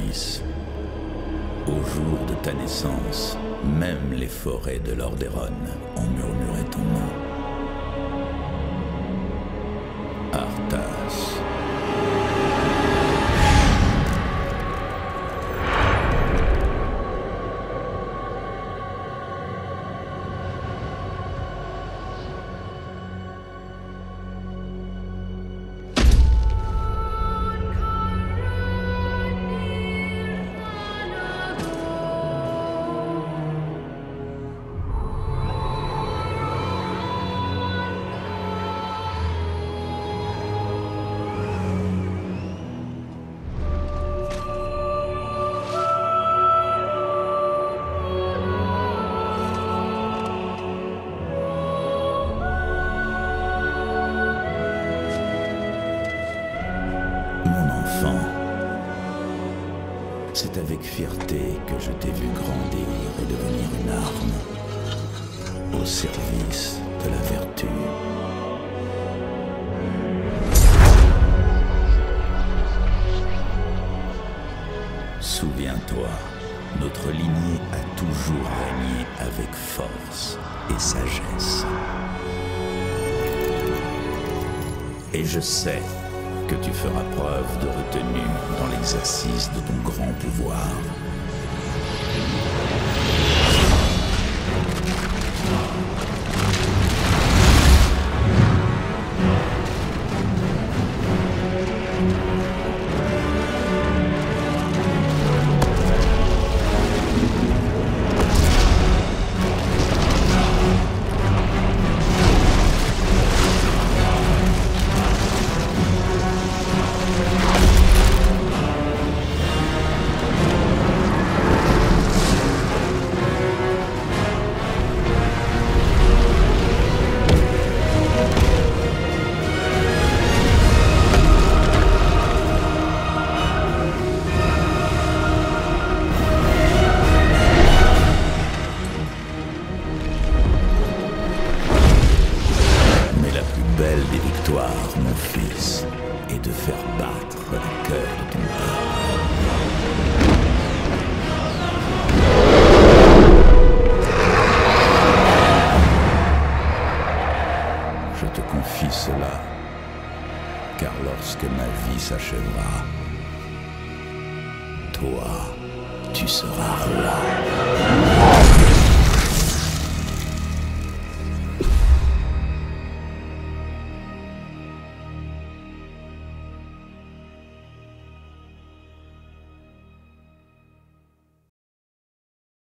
fils. Au jour de ta naissance, même les forêts de Lordaeron ont murmuré ton nom. Arthas. C'est avec fierté que je t'ai vu grandir et devenir une arme au service de la vertu. Souviens-toi, notre lignée a toujours régné avec force et sagesse. Et je sais que tu feras preuve de retenue dans l'exercice de ton grand pouvoir. Des victoires, mon fils, et de faire battre le cœur de ton père. Je te confie cela, car lorsque ma vie s'achèvera, toi, tu seras roi.